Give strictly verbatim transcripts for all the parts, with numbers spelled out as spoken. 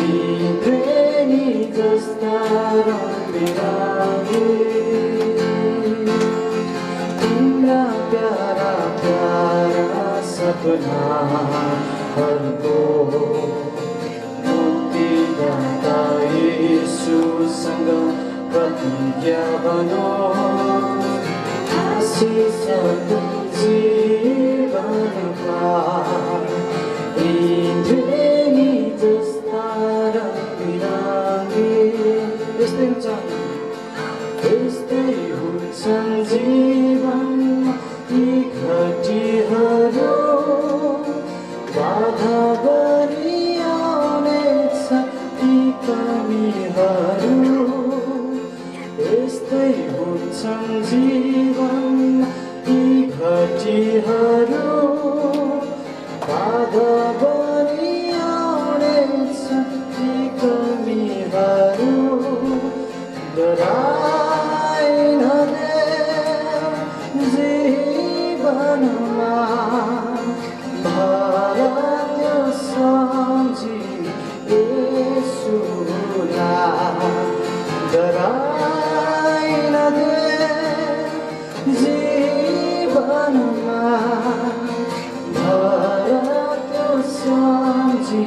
इन्द्रेणी जस्ता रङबिरङ्गी तिम्रा para para सपनाहरूको मुक्तिदाता येशूसँग प्रतिज्ञा बनोस् आशिषको जीवनमा इन्द्रेणी जस्ता रङबिरङ्गी यस्तै हुन्छ यस्तै हुन्छन् जीवनमा यी घटीहरू बाधा गरी आउनेछ ती कमीहरू यस्तै हुन्छन् जीवनमा यी घटीहरू बाधा गरी आउनेछ ती कमीहरू डराइन देऊ जीवनमा भर त्यो सम्झी येशूलाई डराइन देऊ जीवनमा भर त्यो सम्झी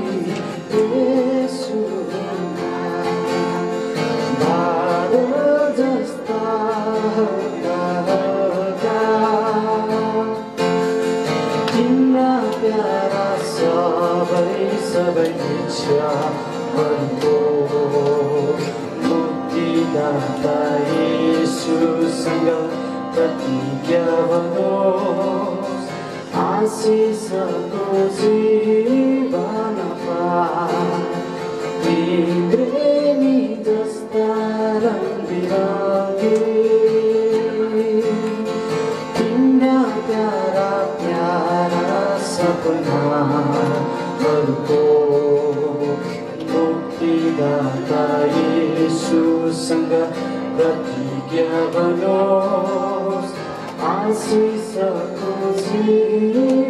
येशूलाई बादल जस्ता तिम्रा प्यारा सबै सबै इच्छाहरूको मुक्तिदाता येशूसँग प्रतिज्ञा बनोस् आशिषको जीवन पाऊ इन्द्रेणी जस्ता रङबिरङ्गी तिम्रा प्यारा प्यारा सपनाहरूको मुक्तिदाता येशूसँग प्रतिज्ञा बनोस् आशिषको जीवन